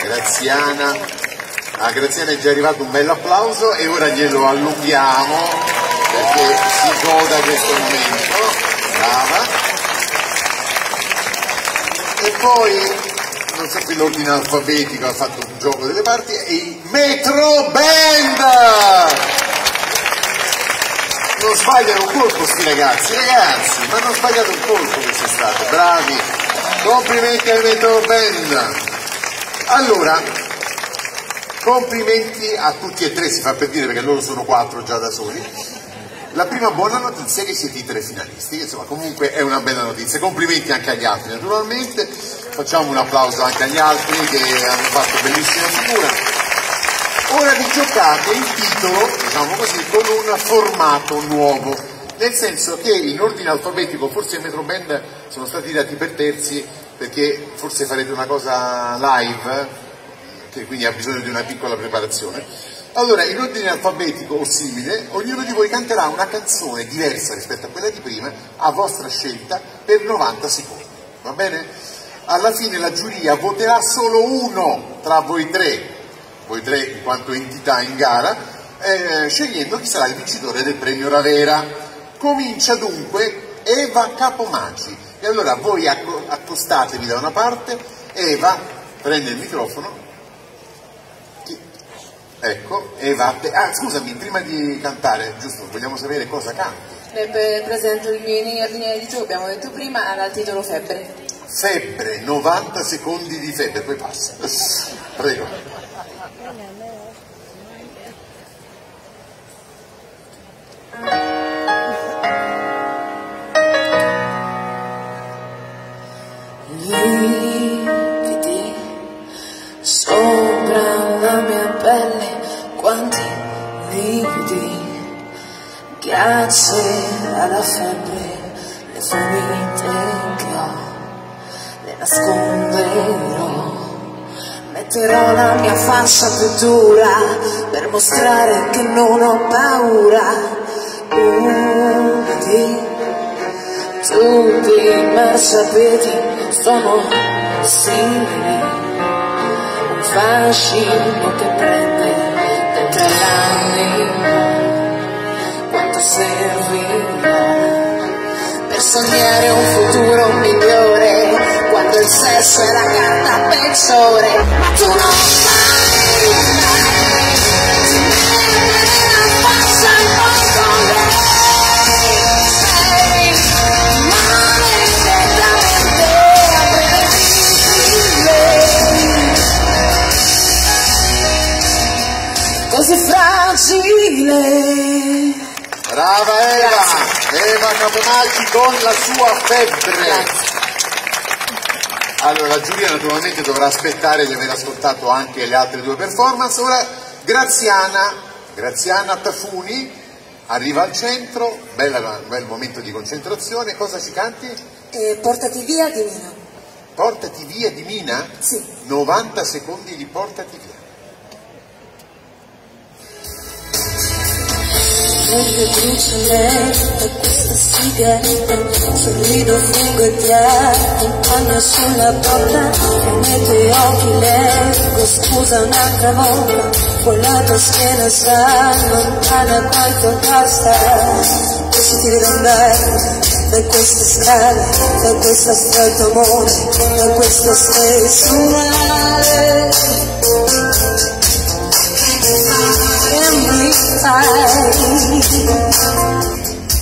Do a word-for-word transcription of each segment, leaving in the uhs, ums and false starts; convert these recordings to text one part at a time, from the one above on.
Graziana. A Graziana è già arrivato un bel applauso e ora glielo allunghiamo perché si goda questo momento. Brava. E poi, non so qui l'ordine alfabetico, ha fatto un gioco delle parti, e i Metro Band! Non sbagliano un colpo sti ragazzi, ragazzi, ma non sbagliate un colpo quest'estate, bravi, complimenti ai Metro Band. Allora, complimenti a tutti e tre, si fa per dire perché loro sono quattro già da soli. La prima buona notizia è che siete i tre finalisti, insomma comunque è una bella notizia, complimenti anche agli altri naturalmente, facciamo un applauso anche agli altri che hanno fatto bellissima figura. Ora vi giocate il titolo, diciamo così, con un formato nuovo, nel senso che in ordine alfabetico forse i Metro Band sono stati dati per terzi perché forse farete una cosa live, che quindi ha bisogno di una piccola preparazione. Allora, in ordine alfabetico o simile, ognuno di voi canterà una canzone diversa rispetto a quella di prima, a vostra scelta, per novanta secondi, va bene? Alla fine la giuria voterà solo uno tra voi tre, voi tre in quanto entità in gara, eh, scegliendo chi sarà il vincitore del premio Ravera. Comincia dunque Eva Capomaggi, e allora voi accostatevi da una parte, Eva prende il microfono. Ecco, Eva, ah scusami, prima di cantare, giusto, vogliamo sapere cosa canti. Le presento i miei ordini di gioco, abbiamo detto prima, dal titolo Febbre. Febbre, novanta secondi di febbre, poi passa. Prego. Lividi sopra la mia pelle, quanti lividi, grazie alla febbre, le ferite che ho, le nasconderò, metterò la mia faccia più dura, per mostrare che non ho paura. Umidi, tutti i marciapiedi sono simili, un fascino che prende dentro l'anima, quanto servirà per sognare un futuro migliore, quando il sesso è la carta peggiore. Ma tu non sai, ti metti la faccia in poco lei, sei maledettamente imprevedibile, così fragile. Brava Eva, Eva Capomaggi con la sua febbre. Allora la giuria naturalmente dovrà aspettare di aver ascoltato anche le altre due performance. Ora Graziana, Graziana Tafuni arriva al centro, bella, bel momento di concentrazione. Cosa ci canti? Eh, portati via di Mina. Portati via di Mina? Sì. novanta secondi di Portati via. Mentre bruciare da questa sigaretta, sorrido, fungo e accompagno sulla porta, e mentre gli occhi leggo scusa un'altra volta, poi la tua schiena si allontana quanto basta, e si ti vedo andare da queste strade, da questa strada amore, da questo stesso mare. And we fight.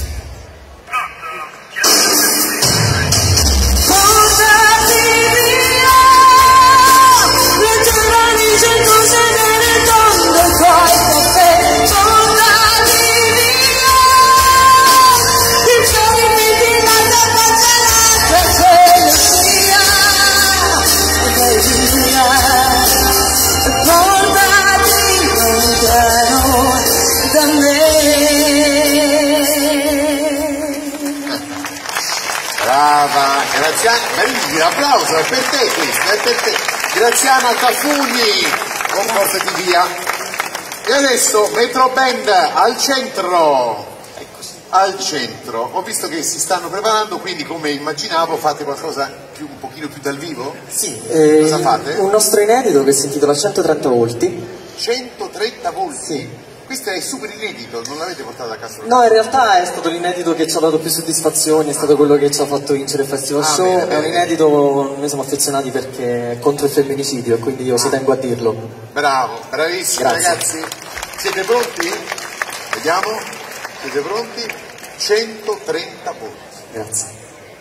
Brava, Graziana, Marini, l'applauso, è per te questo, è per te. Graziana Tafuni, comportati via. E adesso Metro Band al centro. Eccoci. al centro. Ho visto che si stanno preparando, quindi come immaginavo fate qualcosa più, un pochino più dal vivo? Sì, eh, cosa fate? Un nostro inedito che si intitola centotrenta volti. centotrenta volti? Sì. Questo è super inedito, non l'avete portato a casa? No, in realtà è stato l'inedito che ci ha dato più soddisfazioni, è stato quello che ci ha fatto vincere il Festival ah, Show. bene, bene. È un inedito, noi siamo affezionati perché è contro il femminicidio e quindi io ci tengo a dirlo. Bravo, bravissimo. Grazie. Ragazzi. Siete pronti? Vediamo, siete pronti? centotrenta volti. Grazie.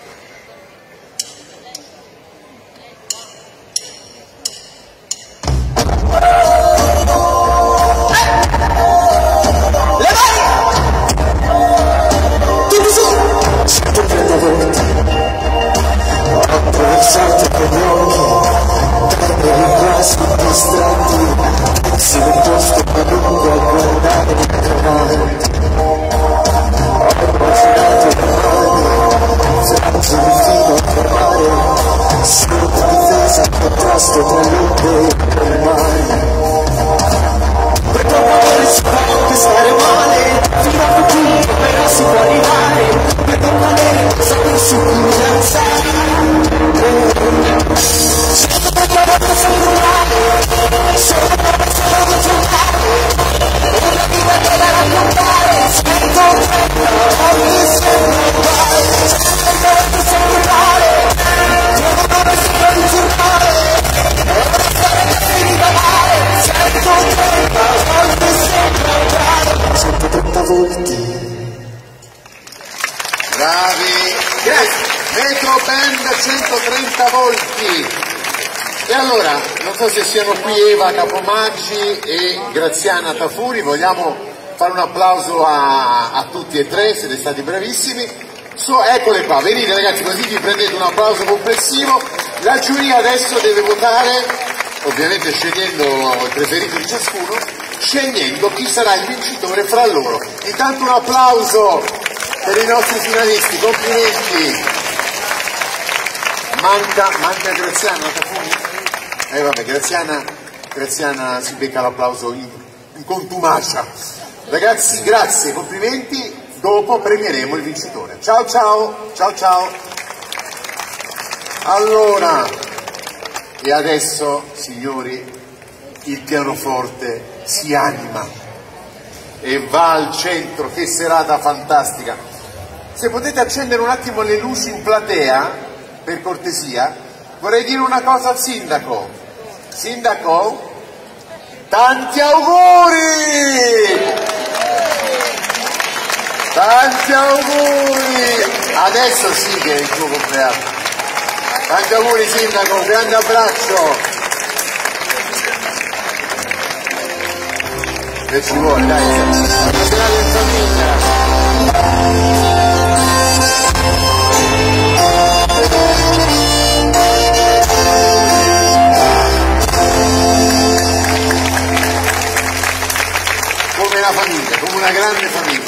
centotrenta volti ho attraversato con gli occhi terreni quasi distratti, si un posto a lungo a guardare il canale, ho immaginato il mare senza un filo a trovare, solo di difesa al contrasto tra l'onde e il mare. Per provare si può anche stare male, fino a quel punto però si può arrivare. Per valere sempre sicurezza, centotrenta volte singolare, centotrenta volte trovare, una vita che da raccontare, centotrenta volte singolare, centotrenta volte singolare, trovo sembra di giornale, una storia che finita male, centotrenta volte singolare, centotrenta volti. Bravi! Yes! Metro Band centotrenta volti! E allora, non so se siano qui Eva Capomaggi e Graziana Tafuri, vogliamo fare un applauso a, a tutti e tre, siete stati bravissimi. So, eccole qua, venite ragazzi, così vi prendete un applauso complessivo. La giuria adesso deve votare, ovviamente scegliendo il preferito di ciascuno, scegliendo chi sarà il vincitore fra loro. Intanto un applauso per i nostri finalisti, complimenti. Manca, manca Graziana Tafuri? Eh vabbè, Graziana, Graziana si becca l'applauso in, in contumacia. Ragazzi, grazie, complimenti, dopo premieremo il vincitore. Ciao ciao, ciao ciao. Allora, e adesso, signori, il pianoforte si anima e va al centro. Che serata fantastica. Se potete accendere un attimo le luci in platea, per cortesia, vorrei dire una cosa al sindaco. Sindaco, tanti auguri! Tanti auguri! Adesso sì che è il tuo compleanno. Tanti auguri sindaco, grande abbraccio! Che ci vuole, dai, una serata in famiglia! Come una famiglia, come una grande famiglia.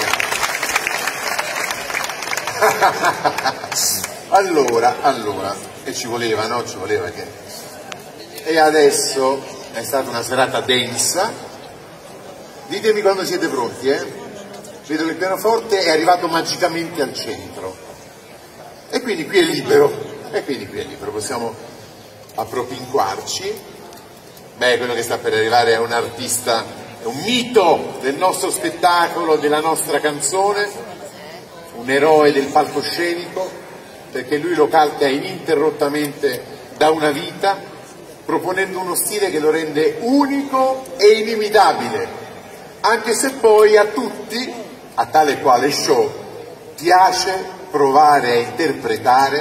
allora, allora, e ci voleva, no? Ci voleva che... E adesso è stata una serata densa. Ditemi quando siete pronti, eh? Vedo che il pianoforte è arrivato magicamente al centro. E quindi qui è libero, e quindi qui è libero, possiamo appropinquarci. Beh, quello che sta per arrivare è un artista, è un mito del nostro spettacolo, della nostra canzone, un eroe del palcoscenico, perché lui lo calca ininterrottamente da una vita, proponendo uno stile che lo rende unico e inimitabile, anche se poi a tutti, a tale e quale show, piace provare a interpretare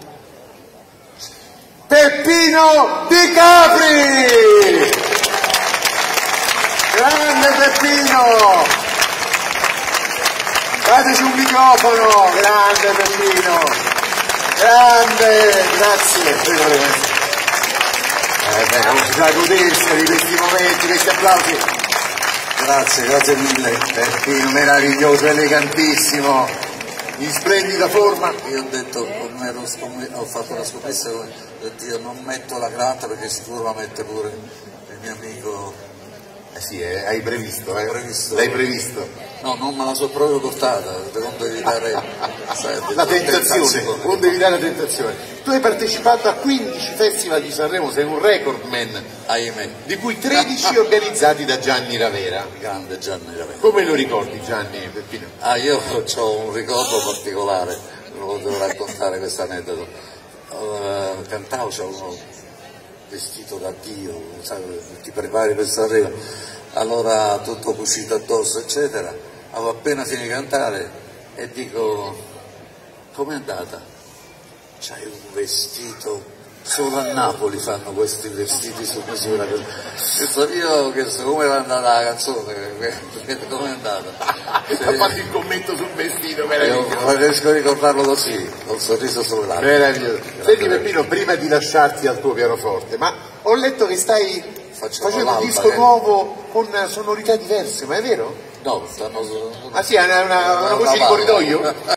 Peppino Di Capri! Grande Peppino! Dateci un microfono, grande Peppino! Grande, grazie! Eh beh, non si sa godersi di questi momenti, questi applausi. Grazie, grazie mille. Peppino meraviglioso, elegantissimo. In splendida forma. Io ho detto, ero ho fatto una scommessa, ho detto io non metto la gratta perché sicuro la mette pure il mio amico Eh sì, eh, hai previsto, eh? Previsto. L'hai previsto. No, non me la so proprio portata, devo evitare sai, La tentazione, onde evitare la tentazione. Tu hai partecipato a quindici festival di Sanremo, sei un record man, ahimè, di cui tredici organizzati da Gianni Ravera. grande Gianni Ravera. Come lo ricordi, Gianni Peppino? Ah, io ho un ricordo particolare, lo devo raccontare questo aneddoto. Uh, cantavo, c'è uno vestito da Dio, sai, ti prepari per Sanremo, allora tutto cucito addosso, eccetera. Avevo appena finito di cantare e dico, com'è andata? C'hai un vestito, solo a Napoli fanno questi vestiti su misura. Penso io che come era andata la canzone, come è andata? Ha fatto il commento sul vestito, Io meraviglioso. riesco a ricordarlo così, con sorriso sulle labbra. Meraviglioso. Senti Peppino, prima di lasciarti al tuo pianoforte, ma ho letto che stai Facciamo facendo un l'alba, disco eh. nuovo con sonorità diverse, ma è vero? No, stanno... Ah sì, è una, una, una voce di corridoio?